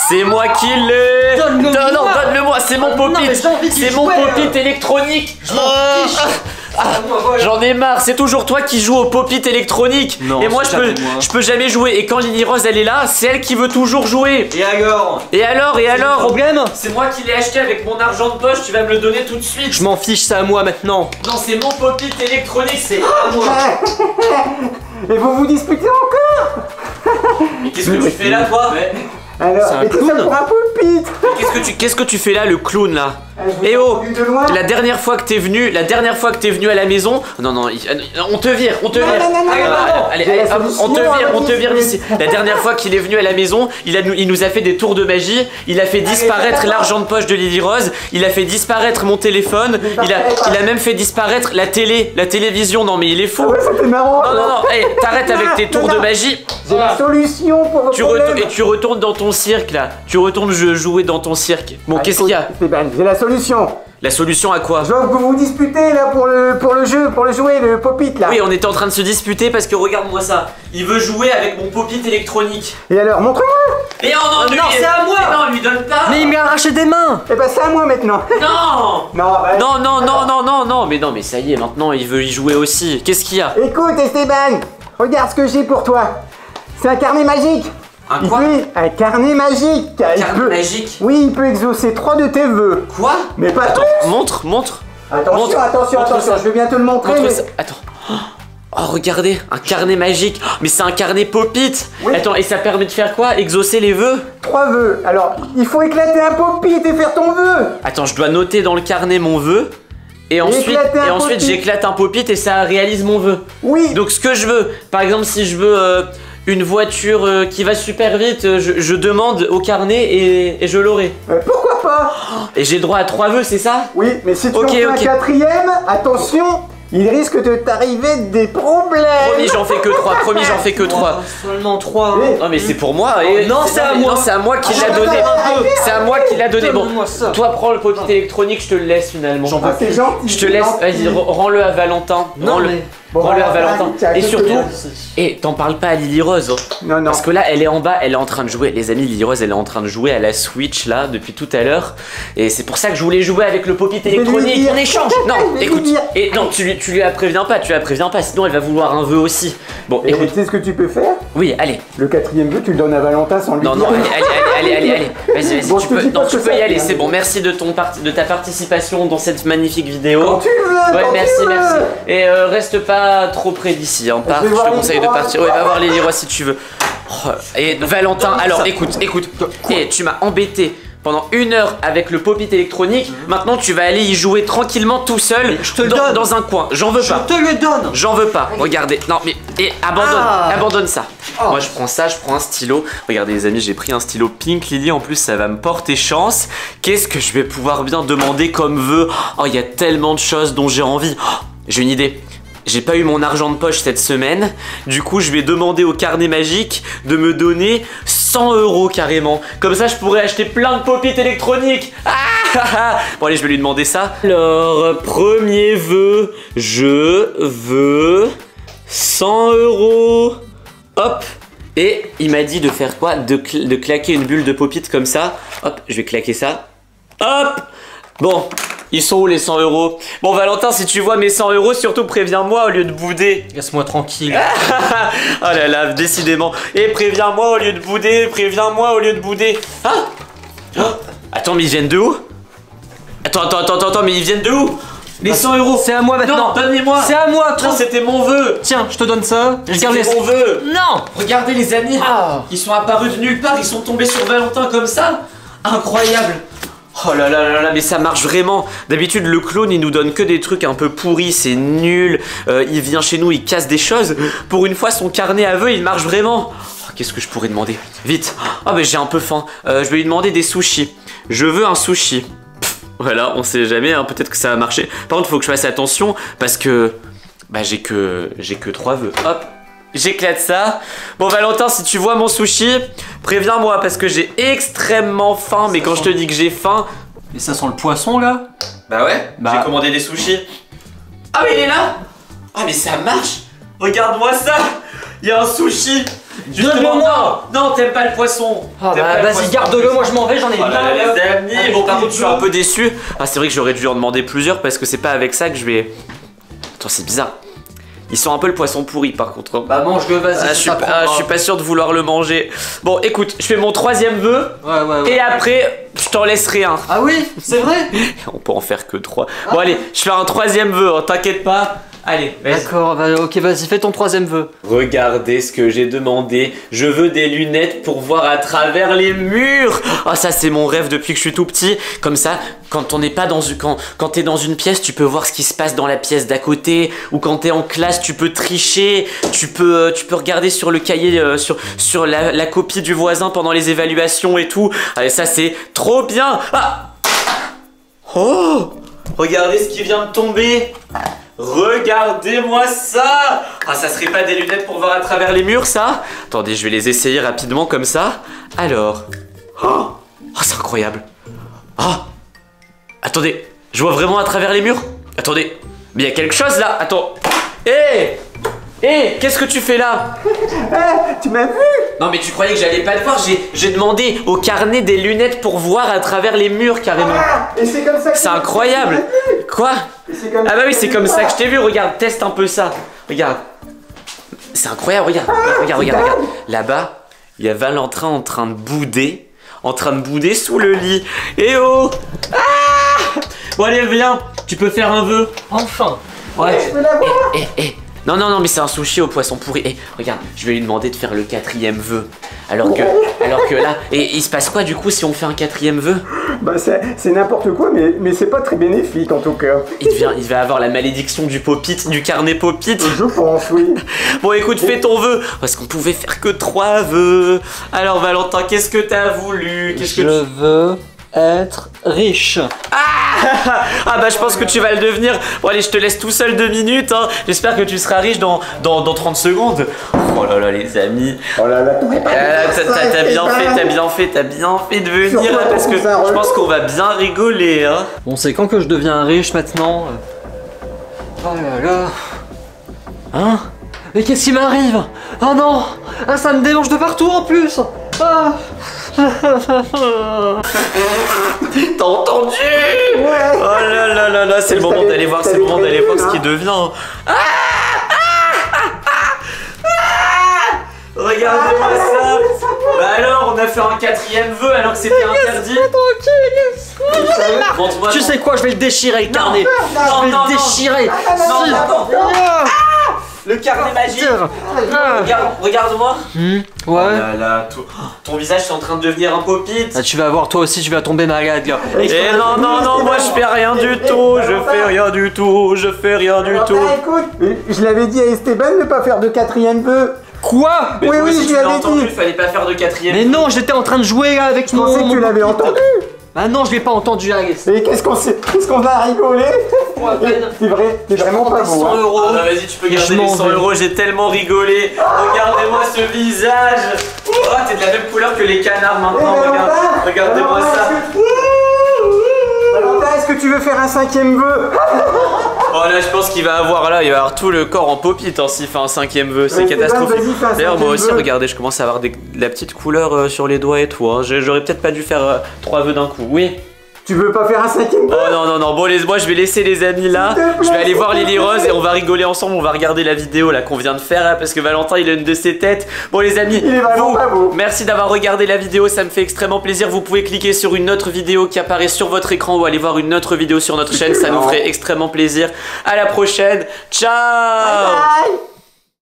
C'est moi qui l'ai. Donne-le-moi. Non, donne-le-moi, c'est mon pop-it. C'est mon pop-it électronique. Je m'en fiche. J'en ai marre, c'est toujours toi qui joues au pop-it électronique. Non, et moi je peux jamais jouer. Et quand Lily Rose elle est là, c'est elle qui veut toujours jouer. Et alors Problème? C'est moi qui l'ai acheté avec mon argent de poche, tu vas me le donner tout de suite. Je m'en fiche, c'est à moi maintenant. Non, c'est mon pop-it électronique, c'est à moi. Et vous vous disputez encore? Mais qu'est-ce que tu fais là toi? Alors, mais tout ça pour un pop-it. Qu'est-ce que tu fais là, le clown là? Eh oh, la dernière fois que t'es venu à la maison, non, on te vire, Non, allez, hop, on te vire d'ici. La dernière fois qu'il est venu à la maison, il nous a fait des tours de magie, il a fait disparaître l'argent de poche de Lily Rose, il a fait disparaître mon téléphone, il a même fait disparaître la télévision. Non mais il est fou. Ouais, c'était marrant. Non, hey, t'arrêtes avec tes tours de magie. J'ai la solution pour vos problèmes. Et tu retournes dans ton cirque là. Tu retournes jouer dans ton cirque. Bon, qu'est-ce qu'il y a? J'ai la solution. La solution à quoi? Je vois que vous vous disputez là pour le jeu, pour le jouet, le pop-it là. Oui, on était en train de se disputer parce que regarde-moi ça. Il veut jouer avec mon pop-it électronique. Et alors, montre-moi. Et non, c'est à moi. Non, lui donne pas. Mais il m'a arraché des mains. Eh ben c'est à moi maintenant. Non. Non, Non, mais ça y est, maintenant il veut y jouer aussi. Qu'est-ce qu'il y a? Écoute Esteban, regarde ce que j'ai pour toi. C'est un carnet magique. Un quoi? Un carnet magique. Carnet magique? Oui, il peut exaucer 3 de tes vœux. Quoi? Mais pas tous. Montre. Attention, je vais bien te le montrer. Montre Mais... ça. Attends. Oh, regardez, un carnet magique. Oh, mais c'est un carnet pop-it. Oui. Attends, et ça permet de faire quoi? Exaucer les vœux? 3 vœux. Alors, il faut éclater un pop-it et faire ton vœu. Attends, je dois noter dans le carnet mon vœu. Et ensuite j'éclate un pop-it et ça réalise mon vœu. Oui. Donc ce que je veux, par exemple si je veux une voiture qui va super vite, je demande au carnet et je l'aurai. Pourquoi pas? Et j'ai le droit à 3 vœux, c'est ça? Oui, mais si tu en fais un 4ème, attention, il risque de t'arriver des problèmes. Promis, j'en fais que 3. Seulement 3. Non mais c'est pour moi. Non, c'est à moi. Non, c'est à moi qui l'a donné. C'est à moi qui l'a donné. Bon, toi prends le pop-it électronique, je te le laisse finalement. C'est gentil. Je te laisse, vas-y, rends-le à Valentin. Rends-le à Valentin. Et surtout, t'en parles pas à Lily Rose. Non. Parce que là, elle est en bas, elle est en train de jouer. Les amis, Lily Rose, elle est en train de jouer à la Switch là depuis tout à l'heure. Et c'est pour ça que je voulais jouer avec le pop-it électronique. On échange. Non, écoute. Et non, tu lui préviens pas, sinon elle va vouloir un vœu aussi. Bon, Et écoute. tu sais ce que tu peux faire? Oui, allez. Le 4ème vœu, tu le donnes à Valentin sans lui dire. Non, allez. Vas-y, Bon, tu peux y aller, c'est bon. Merci de ta participation dans cette magnifique vidéo. Quand tu veux. Ouais, quand merci. tu veux. Et reste pas trop près d'ici, hein. Pars, je te conseille de partir. Ouais, va voir les Leroy si tu veux. Oh, et Valentin, alors écoute. Et tu m'as embêté pendant 1 heure avec le pop-it électronique. Maintenant, tu vas aller y jouer tranquillement tout seul dans un coin. J'en veux pas. Je te le donne. J'en veux pas. Regardez. Non, mais abandonne ça. Moi, je prends ça, je prends un stylo. Regardez, les amis, j'ai pris un stylo Pink Lily. En plus, ça va me porter chance. Qu'est-ce que je vais pouvoir bien demander comme vœu? Oh, il y a tellement de choses dont j'ai envie. Oh, j'ai une idée. J'ai pas eu mon argent de poche cette semaine. Du coup, je vais demander au carnet magique de me donner 100 € carrément. Comme ça, je pourrais acheter plein de pop-it électroniques. Bon, allez, je vais lui demander ça. Alors, premier vœu, je veux 100 €. Hop. Et il m'a dit de faire quoi? De claquer une bulle de pop-it comme ça. Hop, je vais claquer ça. Hop. Bon. Ils sont où les 100 €? Bon Valentin, si tu vois mes 100 €, surtout préviens-moi au lieu de bouder. Laisse-moi tranquille. Oh là là, décidément. Et préviens-moi au lieu de bouder, Hein? Attends, mais ils viennent de où? Attends, mais ils viennent de où? Les 100 €. C'est à moi maintenant. Non, donne-les-moi. C'est à moi. Non, c'était mon vœu. Tiens, je te donne ça. C'était mon vœu. Non. Regardez les amis. Ils sont apparus de nulle part, ils sont tombés sur Valentin comme ça. Incroyable. Oh là là, mais ça marche vraiment. D'habitude, le clone, il nous donne que des trucs un peu pourris, c'est nul. Il vient chez nous, il casse des choses. Pour une fois, son carnet à vœux, il marche vraiment. Oh, qu'est-ce que je pourrais demander? Vite. Oh, mais j'ai un peu faim. Je vais lui demander des sushis. Je veux un sushi. Voilà, on sait jamais, hein, peut-être que ça va marcher. Par contre, il faut que je fasse attention parce que j'ai que 3 vœux. Hop. J'éclate ça. Bon Valentin, si tu vois mon sushi, préviens-moi parce que j'ai extrêmement faim. Mais quand je te dis que j'ai faim... Et ça sent le poisson là? Bah ouais, j'ai commandé des sushis. Ah mais il est là. Ah mais ça marche. Regarde-moi ça. Il y a un sushi. Donne-le-moi. Non, t'aimes pas le poisson. Ah T'aimes bah pas le vas-y, poisson. garde-le, moi je m'en vais, j'en ai Oh là plein. là, les amis, Allez, bon par contre je suis veux. un peu déçu. Ah c'est vrai que j'aurais dû en demander plusieurs parce que c'est pas avec ça que je vais... Attends c'est bizarre. Ils sont un peu le poisson pourri par contre. Bah mange-le, vas-y. Je suis pas sûr de vouloir le manger. Bon écoute, je fais mon 3e vœu. Ouais. Et après, je t'en laisse rien. Ah oui, c'est vrai. On peut en faire que 3. Bon allez, je fais un 3e vœu, hein, t'inquiète pas. Allez, vas-y. D'accord, bah, ok, vas-y, fais ton 3e vœu. Regardez ce que j'ai demandé. Je veux des lunettes pour voir à travers les murs. Ah ça c'est mon rêve depuis que je suis tout petit. Comme ça, quand on n'est pas dans une... Quand t'es dans une pièce, tu peux voir ce qui se passe dans la pièce d'à côté. Ou quand t'es en classe, tu peux tricher. Tu peux regarder sur le cahier, sur la copie du voisin pendant les évaluations et tout. Allez, ça c'est trop bien. Ah oh, regardez ce qui vient de tomber. Regardez-moi ça. Ah ça serait pas des lunettes pour voir à travers les murs ça? Attendez, je vais les essayer rapidement comme ça. Alors. Oh, c'est incroyable. Ah, attendez, je vois vraiment à travers les murs? Attendez, mais il y a quelque chose là. Attends. Hé, qu'est-ce que tu fais là? Tu m'as vu? Non mais tu croyais que j'allais pas te voir? J'ai demandé au carnet des lunettes pour voir à travers les murs carrément. Et c'est comme ça que C'est incroyable. Quoi? Ah bah oui, c'est comme ça que je t'ai vu. Regarde, teste un peu ça. Regarde. C'est incroyable, regarde. Là-bas, il y a Valentin en train de bouder. Sous le lit. Eh oh! Ah! Bon allez, viens. Tu peux faire un vœu. Enfin. Ouais. Je peux l'avoir. Non, mais c'est un sushi au poisson pourri. Regarde, je vais lui demander de faire le 4e vœu. Alors que là, et il se passe quoi du coup si on fait un 4e vœu? Bah c'est n'importe quoi, mais c'est pas très bénéfique en tout cas. Il va avoir la malédiction du pop-it, du carnet pop-it. Je pense, oui. Bon écoute, fais ton vœu. Parce qu'on pouvait faire que 3 vœux. Alors Valentin, qu'est-ce que t'as voulu? Je veux être riche. Ah bah je pense que tu vas le devenir. Bon allez, je te laisse tout seul 2 minutes hein. J'espère que tu seras riche dans 30 secondes. Oh là là les amis. Oh là là, t'aurais pas dû faire ça, T'as bien Esteban. fait de venir Surtout là, parce que pour ça, je pense qu'on va bien rigoler hein. Bon, c'est quand que je deviens riche maintenant? Oh là là. Hein? Mais qu'est-ce qui m'arrive? Oh non! Ah, ça me démange de partout en plus! Ah! T'as entendu? Ouais. Oh là là, c'est le moment d'aller voir, ce qui devient. Regardez-moi ça. Bah alors, on a fait un 4e vœu alors que c'était interdit. Montre-moi Tu ton- sais quoi? Je vais le déchirer le carnet! Je vais non, le déchirer! non, Si. attends. Ah. Le carnet magique. Ah. Regarde-moi. Ouais. Oh là là, ton visage est en train de devenir un pop-it. Ah, tu vas voir, toi aussi, tu vas tomber malade, là. Eh non, moi je fais rien du tout, je fais rien du tout. Ah, écoute, je l'avais dit à Esteban de ne pas faire de 4e vœu. Quoi? Mais Oui, toi oui, aussi, je tu l'avais l'as entendu, dit. il fallait pas faire de 4e. Mais non, j'étais en train de jouer là avec Je pensais que tu l'avais entendu. Ah non, je l'ai pas entendu, Alex. Et qu'est-ce qu'on va rigoler? C'est vrai, c'est vraiment pas beau. 100 hein. euros. Ah bah vas-y, tu peux garder Je les m'en 100 vais. euros, j'ai tellement rigolé. Regardez-moi ce visage. Oh, t'es de la même couleur que les canards maintenant, Eh, Valentin, regardez-moi Valentin, ça. Valentin, est-ce que tu veux faire un 5e vœu? Oh là, je pense qu'il va avoir tout le corps en pop-it hein, s'il fait un 5e vœu, c'est Ouais, Esteban, catastrophique. vas-y, fais un D'ailleurs, moi 5e aussi, vœu. regardez, je commence à avoir de la petite couleur sur les doigts et tout. Hein. J'aurais peut-être pas dû faire 3 vœux d'un coup, oui. Tu veux pas faire un 5e vœu? Oh non, bon moi je vais laisser les amis là, S'il te plaît, je vais aller voir s'il te Lily plaît. Rose et on va rigoler ensemble, on va regarder la vidéo là qu'on vient de faire là, parce que Valentin il a une de ses têtes. Bon les amis, Il est vraiment pas beau. merci d'avoir regardé la vidéo, ça me fait extrêmement plaisir, vous pouvez cliquer sur une autre vidéo qui apparaît sur votre écran ou aller voir une autre vidéo sur notre chaîne, ça nous ferait extrêmement plaisir. À la prochaine, ciao. Bye.